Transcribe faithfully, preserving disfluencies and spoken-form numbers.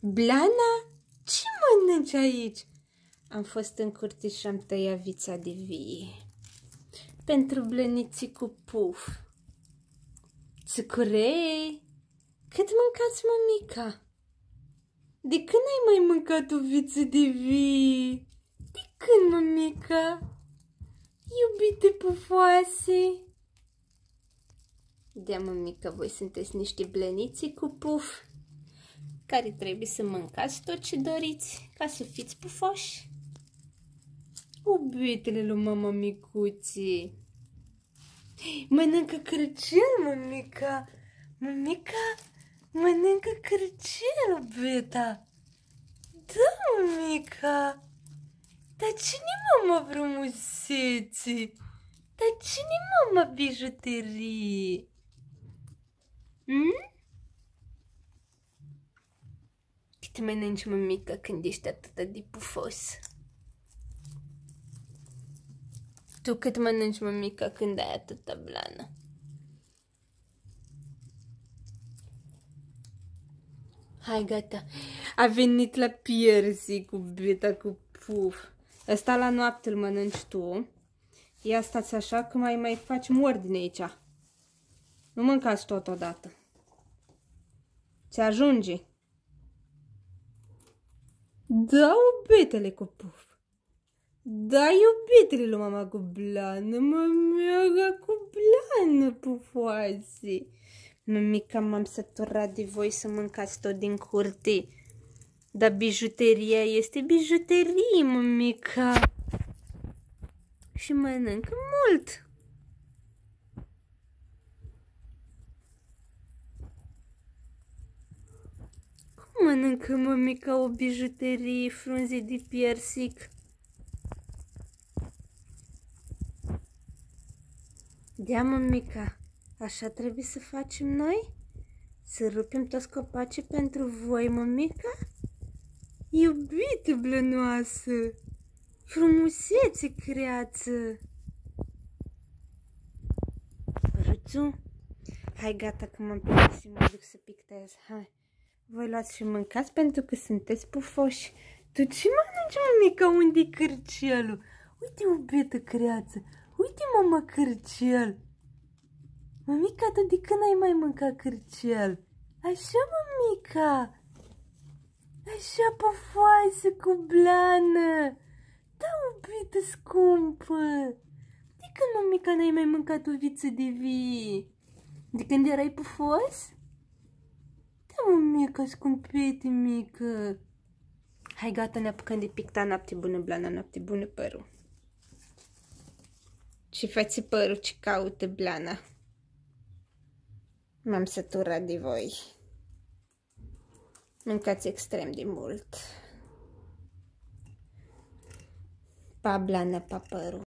Blana, ce mănânci aici? Am fost în curte și am tăiat vița de vie. Pentru blăniții cu puf. Țucurei, cât mâncați, mămica? De când ai mai mâncat o viță de vie? De când, mămica? Iubite pufoase. Dea, mămica, voi sunteți niște blăniții cu puf, care trebuie să mâncați tot ce doriți ca să fiți pufoși. Iubitele lui mama micuții. Mănâncă cârcel, mămica. Mămica, mănâncă cârcel, beta. Da, mămica. Dar cine mama frumusețe? Dar cine mama bijuterie? Hmm? Cât mănânci, mămica, când ești atât de pufos? Tu cât mănânci, mămica, când ai atâta blană? Hai, gata. A venit la piersi cu beta, cu puf. Ăsta la noapte îl mănânci tu. Ia stați așa că mai mai facem ordine aici. Nu mâncați totodată. Ți ajunge? Da, iubitele cu puf. Da, iubitele lui mama cu blană, mămiaga cu blană, pufoase. Mămica, m-am săturat de voi să mâncați tot din curte. Dar bijuteria este bijuterie, mămica. Și mănâncă mult. Cum mănâncă, mămica, o bijuterie frunze de piersic? Dea, mămica, așa trebuie să facem noi? Să rupem toți copacii pentru voi, mămica? Iubite blănoasă, frumusețe creață. Păruțu, hai, gata că m-am plictisit și mă duc să pictez. Hai, voi luați și mâncați pentru că sunteți pufoși. Tu ce mănânci, mămica? Unde-i cârcelul? Uite, iubită creață. Uite, mama, cârcel. Mămica, tu de când ai mai mâncat cârcel? Așa, mămica. Așa, pufoasă, cu blană. Da, iubită scumpă. De când, mămica, n-ai mai mâncat o viță de vie? De când erai pufos? Da, mămica, scumpete mică. Hai, gata, ne apucăm de picta. Noapte bună, Blana, noapte bună, părul. Și faci părul ce caută Blana. M-am săturat de voi. Mâncați extrem de mult. Pa, Blana, pa, părul.